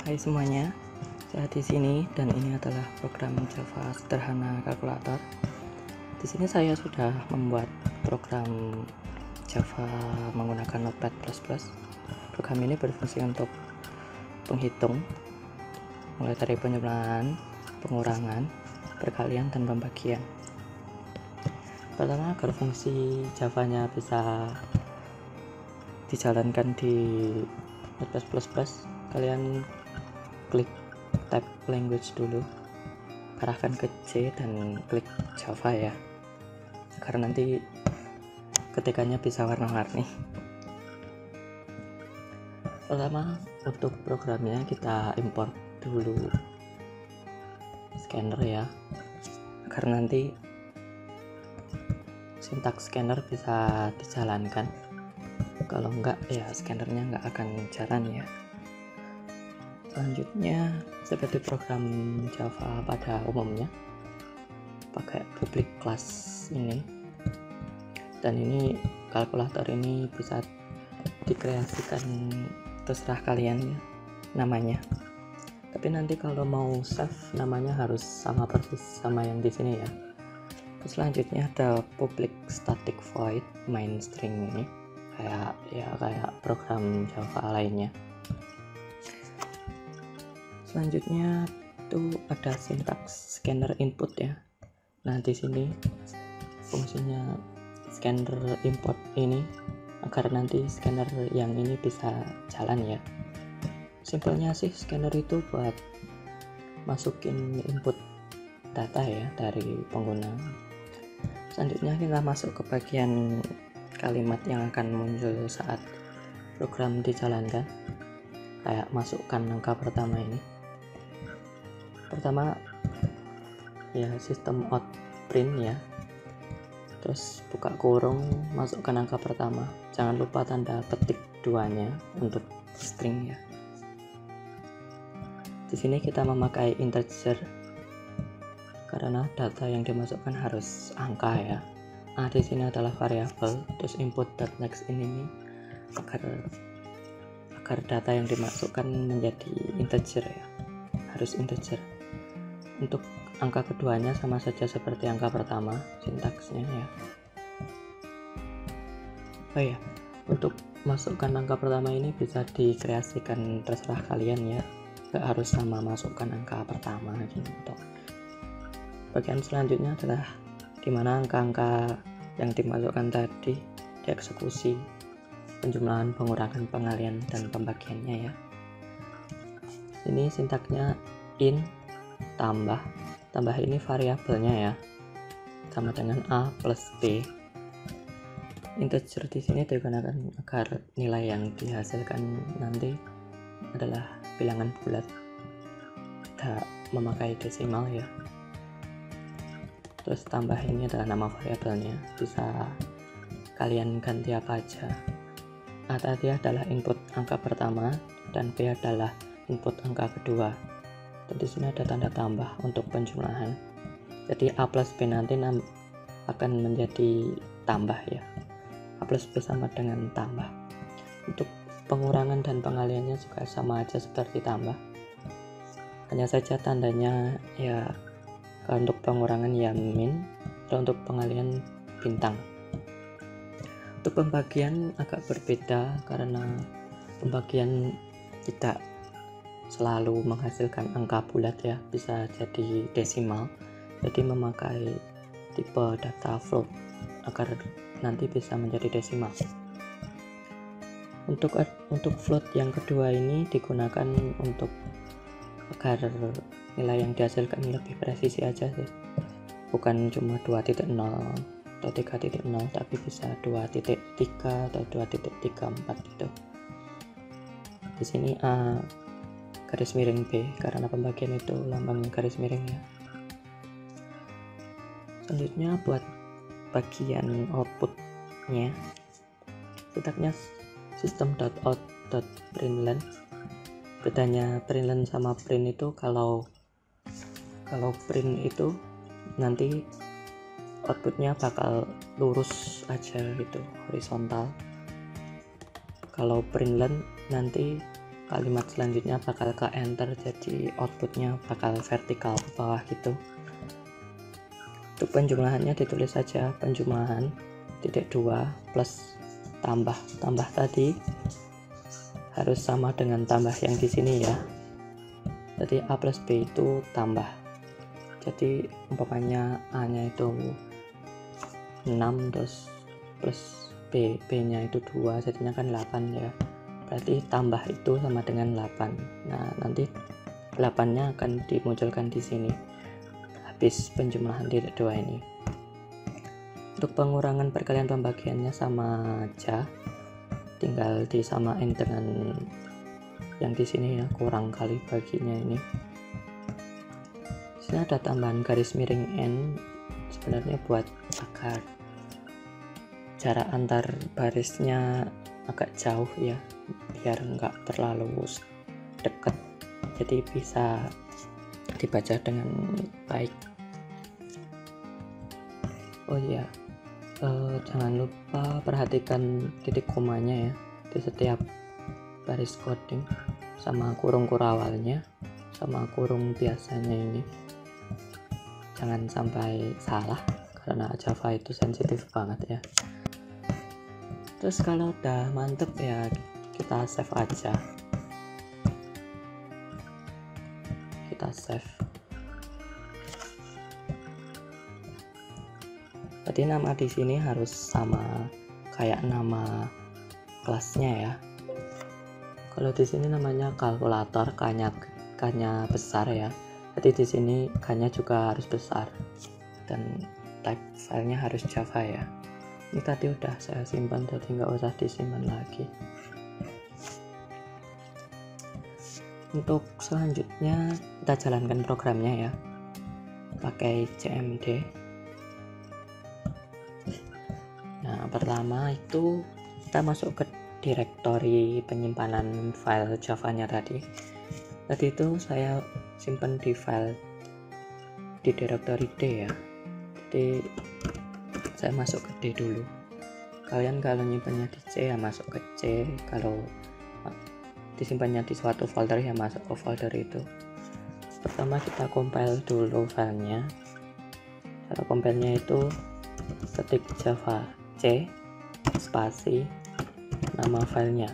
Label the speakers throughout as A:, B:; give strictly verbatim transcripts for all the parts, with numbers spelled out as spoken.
A: Hai semuanya, saya di sini dan ini adalah program Java sederhana kalkulator. Di sini saya sudah membuat program Java menggunakan Notepad plus plus. Program ini berfungsi untuk penghitung mulai dari penjumlahan, pengurangan, perkalian, dan pembagian. Pertama, agar fungsi Java-nya bisa dijalankan di Notepad plus plus, kalian klik tab language dulu, arahkan ke C dan klik Java ya, agar nanti ketikannya bisa warna-warni. Pertama, untuk programnya kita import dulu scanner ya, agar nanti sintaks scanner bisa dijalankan. Kalau enggak ya scannernya enggak akan jalan ya. Selanjutnya, seperti program Java pada umumnya, pakai public class ini, dan ini kalkulator ini bisa dikreasikan terserah kalian ya namanya. Tapi nanti kalau mau save namanya harus sama persis sama yang di sini ya. Terus selanjutnya ada public static void main string ini, kayak ya kayak program Java lainnya. Selanjutnya itu ada sintaks scanner input ya. Nah, di sini fungsinya scanner import ini agar nanti scanner yang ini bisa jalan ya. Simpelnya sih scanner itu buat masukin input data ya dari pengguna. Selanjutnya kita masuk ke bagian kalimat yang akan muncul saat program dijalankan, kayak masukkan angka pertama ini. Pertama ya sistem out print ya, terus buka kurung, masukkan angka pertama, jangan lupa tanda petik duanya untuk string ya. Di sini kita memakai integer karena data yang dimasukkan harus angka ya. Nah, di sini adalah variabel, terus input.next ini agar agar data yang dimasukkan menjadi integer ya, harus integer. Untuk angka keduanya sama saja seperti angka pertama sintaksnya ya. Oh ya, untuk masukkan angka pertama ini bisa dikreasikan terserah kalian ya, gak harus sama masukkan angka pertama gitu. Bagian selanjutnya adalah dimana angka-angka yang dimasukkan tadi dieksekusi, penjumlahan, pengurangan, pengalian, dan pembagiannya ya. Ini sintaknya in tambah, tambah ini variabelnya ya, sama dengan A plus B. Integer di sini digunakan agar nilai yang dihasilkan nanti adalah bilangan bulat, tidak memakai desimal ya. Terus tambah ini adalah nama variabelnya, bisa kalian ganti apa aja. A tadi adalah input angka pertama dan B adalah input angka kedua. Dan di sini ada tanda tambah untuk penjumlahan. Jadi A plus B nanti akan menjadi tambah ya. A plus B sama dengan tambah. Untuk pengurangan dan pengaliannya juga sama aja seperti tambah. Hanya saja tandanya ya, untuk pengurangan ya min, dan untuk pengalian bintang. Untuk pembagian agak berbeda karena pembagian tidak selalu menghasilkan angka bulat ya, bisa jadi desimal. Jadi memakai tipe data float agar nanti bisa menjadi desimal. Untuk untuk float yang kedua ini digunakan untuk agar nilai yang dihasilkan lebih presisi aja sih, bukan cuma dua titik nol atau tiga titik nol, tapi bisa dua titik tiga atau dua titik tiga empat gitu. Di sini A garis miring B karena pembagian itu lambang garis miring ya. Selanjutnya buat bagian outputnya, sintaknya system.out.println. Bedanya println sama print itu kalau kalau print itu nanti outputnya bakal lurus aja gitu, horizontal. Kalau println nanti kalimat selanjutnya bakal ke enter, jadi outputnya bakal vertikal ke bawah gitu. Untuk penjumlahannya ditulis saja penjumlahan titik dua plus tambah tambah tadi harus sama dengan tambah yang di sini ya. Jadi A plus B itu tambah, jadi umpamanya A nya itu enam terus plus B, B nya itu dua, jadinya kan delapan ya. Berarti tambah itu sama dengan delapan. Nah, nanti delapan-nya akan dimunculkan di sini habis penjumlahan titik dua ini. Untuk pengurangan perkalian pembagiannya sama aja, tinggal disamain dengan yang di sini ya, kurang kali baginya ini. Di sini ada tambahan garis miring N, sebenarnya buat agar jarak antar barisnya agak jauh ya, biar enggak terlalu dekat, jadi bisa dibaca dengan baik. Oh iya, eh, jangan lupa perhatikan titik komanya ya di setiap baris coding, sama kurung kurawalnya, sama kurung biasanya ini. Jangan sampai salah, karena Java itu sensitif banget ya. Terus kalau udah mantep ya, kita save aja. Kita save. Berarti nama di sini harus sama kayak nama kelasnya ya. Kalau di sini namanya kalkulator, K-nya K-nya besar ya. Jadi di sini K-nya juga harus besar, dan type filenya harus Java ya. Ini tadi udah saya simpan, jadi nggak usah disimpan lagi. Untuk selanjutnya kita jalankan programnya ya, pakai C M D. Nah, pertama itu kita masuk ke direktori penyimpanan file Java-nya tadi. Tadi itu saya simpan di file di direktori D ya. Jadi saya masuk ke D dulu. Kalian kalau nyimpannya di C ya masuk ke C, kalau disimpannya di suatu folder ya masuk ke folder itu. Pertama kita compile dulu filenya. Cara compile-nya itu ketik Java C spasi nama filenya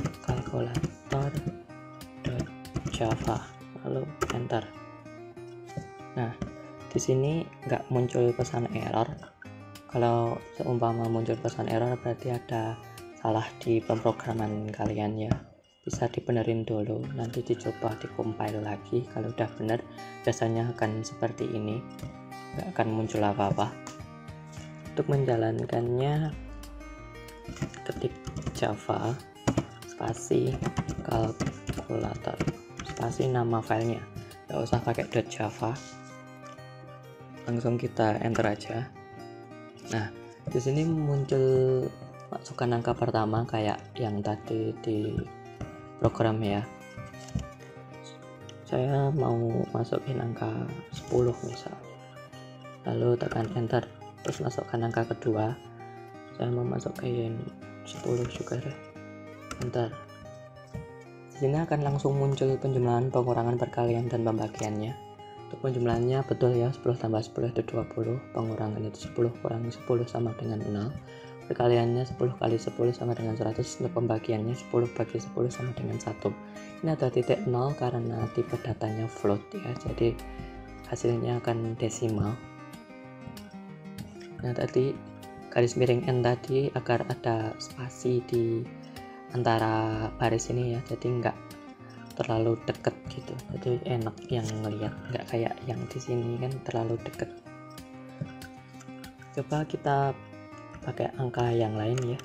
A: kalkulator.java, lalu enter. Nah, di sini nggak muncul pesan error. Kalau seumpama muncul pesan error berarti ada salah di pemrograman kalian ya. Bisa dibenerin dulu, nanti dicoba di-compile lagi. Kalau udah bener biasanya akan seperti ini, nggak akan muncul apa-apa. Untuk menjalankannya ketik Java spasi kalkulator spasi nama filenya, nggak usah pakai .java, langsung kita enter aja. Nah, di sini muncul masukkan angka pertama kayak yang tadi di program ya. Saya mau masukin angka sepuluh misalnya, lalu tekan enter, terus masukkan angka kedua. Saya mau masukin sepuluh juga deh, enter. Di sini akan langsung muncul penjumlahan, pengurangan, perkalian, dan pembagiannya. Untuk penjumlahannya betul ya, sepuluh tambah sepuluh itu dua puluh, pengurangan itu sepuluh kurangi sepuluh sama dengan nol, perkaliannya sepuluh kali sepuluh sama dengan seratus, untuk pembagiannya sepuluh bagi sepuluh sama dengan satu. Ini ada titik nol karena tipe datanya float ya, jadi hasilnya akan desimal. Nah, tadi garis miring N tadi agar ada spasi di antara baris ini ya, jadi enggak terlalu deket gitu, jadi enak yang ngelihat, nggak kayak yang di sini kan terlalu deket. Coba kita pakai angka yang lain ya,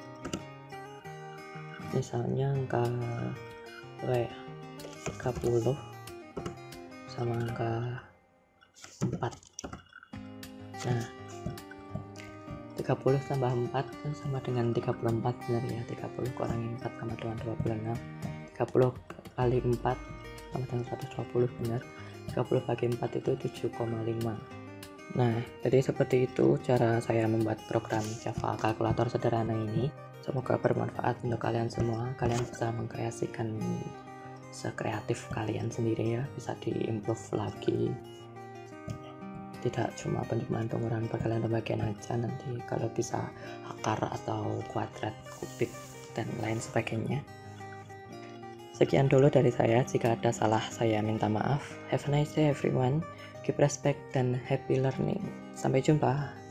A: misalnya angka apa ya, tiga puluh sama angka empat. Nah, tiga puluh tambah empat kan sama dengan tiga puluh empat, benar ya. Tiga puluh kurangi empat sama dengan dua puluh enam. Tiga puluh kali empat sama dengan seratus dua puluh, benar. Tiga puluh bagi empat itu tujuh koma lima. Nah, jadi seperti itu cara saya membuat program Java kalkulator sederhana ini. Semoga bermanfaat untuk kalian semua. Kalian bisa mengkreasikan sekreatif kalian sendiri ya, bisa diimprove lagi. Tidak cuma penerimaan pengurangan perkalian pembagian aja, nanti kalau bisa akar atau kuadrat, kubik, dan lain sebagainya. Sekian dulu dari saya. Jika ada salah, saya minta maaf. Have a nice day everyone. Keep respect dan happy learning. Sampai jumpa.